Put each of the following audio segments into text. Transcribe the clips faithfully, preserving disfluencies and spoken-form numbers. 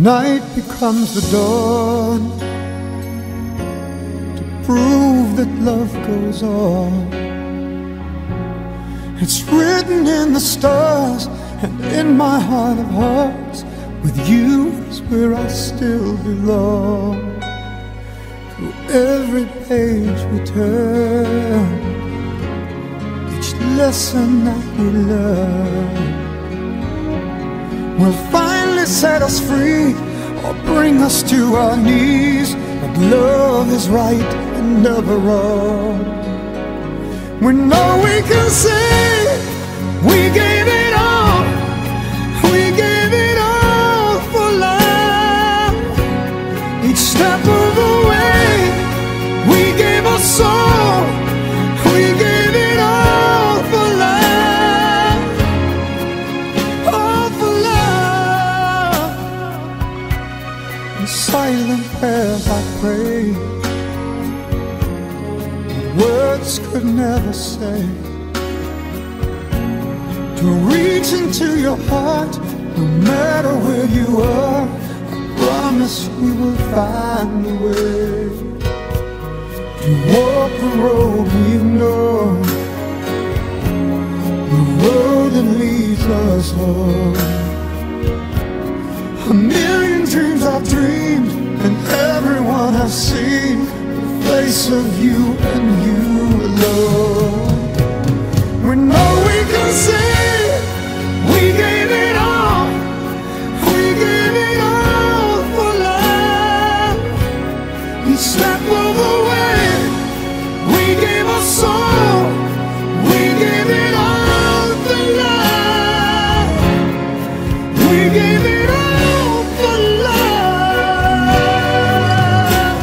night becomes the dawn to prove that love goes on. It's written in the stars and in my heart of hearts, with you is where I still belong. Through every page we turn, each lesson that we learn will finally set us free or bring us to our knees. But love is right and never wrong. We know we can say we gave it all, we gave it all for love. Each step of the way we gave our soul, we gave it all for love, all for love. In silent prayers I pray, words could never say, to reach into your heart, no matter where you are. I promise we will find a way to walk the road we've known, the road that leads us home. A million dreams I've dreamed, and everyone I've seen, the face of you and you alone. We know we can say we gave it all, we gave it all for love. Each step of the way we gave our soul, we gave it all for love, we gave it all for love.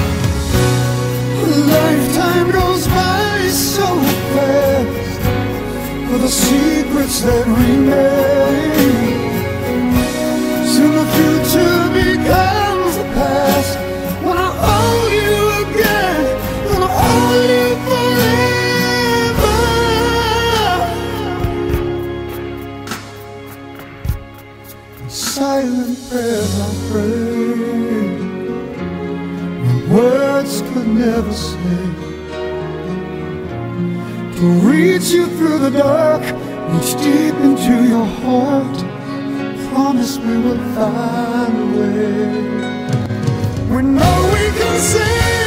A lifetime goes by so fast for the secrets that remain. Soon the future becomes the past, when I hold you again, when I hold you forever. In silent prayers I pray, when words could never say, to reach you through the dark, reach deep into your heart. Promise we will find a way. We know we can say